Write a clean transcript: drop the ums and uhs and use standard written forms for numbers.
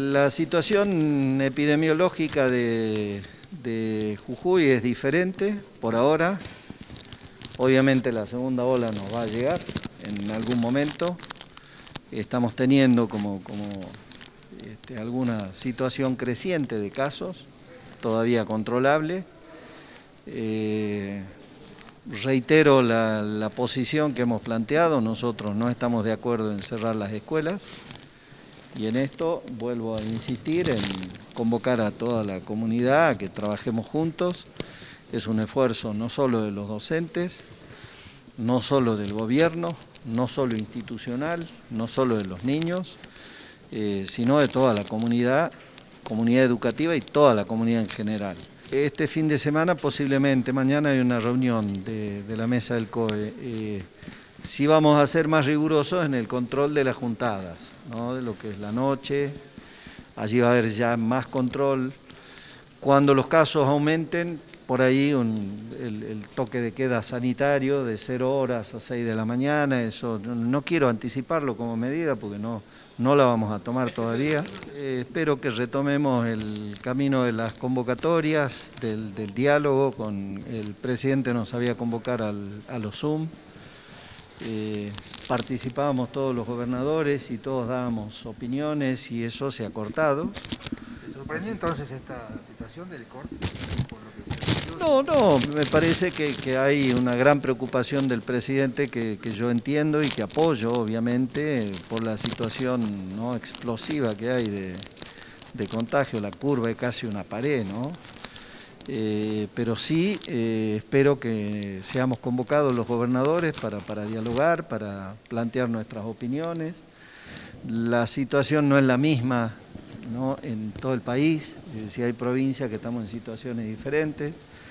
La situación epidemiológica de Jujuy es diferente por ahora. Obviamente la segunda ola nos va a llegar en algún momento. Estamos teniendo alguna situación creciente de casos, todavía controlable. Reitero la posición que hemos planteado, nosotros no estamos de acuerdo en cerrar las escuelas y en esto vuelvo a insistir en convocar a toda la comunidad a que trabajemos juntos. Es un esfuerzo no solo de los docentes, no solo del gobierno, no solo institucional, no solo de los niños, sino de toda la comunidad educativa y toda la comunidad en general. Este fin de semana, posiblemente, mañana hay una reunión de la mesa del COE. Sí vamos a ser más rigurosos en el control de las juntadas, ¿no? De lo que es la noche, allí va a haber ya más control. Cuando los casos aumenten, por ahí el toque de queda sanitario de 0 horas a 6 de la mañana, eso no quiero anticiparlo como medida porque no la vamos a tomar todavía. Espero que retomemos el camino de las convocatorias, del diálogo. Con el presidente nos había convocar a los Zoom. Participábamos todos los gobernadores y todos dábamos opiniones y eso se ha cortado. ¿Te sorprendió entonces esta situación del corte? No, me parece que hay una gran preocupación del presidente que yo entiendo y que apoyo, obviamente, por la situación, ¿no?, explosiva que hay de contagio. La curva es casi una pared, ¿no? Pero sí espero que seamos convocados los gobernadores para dialogar, para plantear nuestras opiniones. La situación no es la misma, ¿no?, en todo el país, si hay provincias que estamos en situaciones diferentes.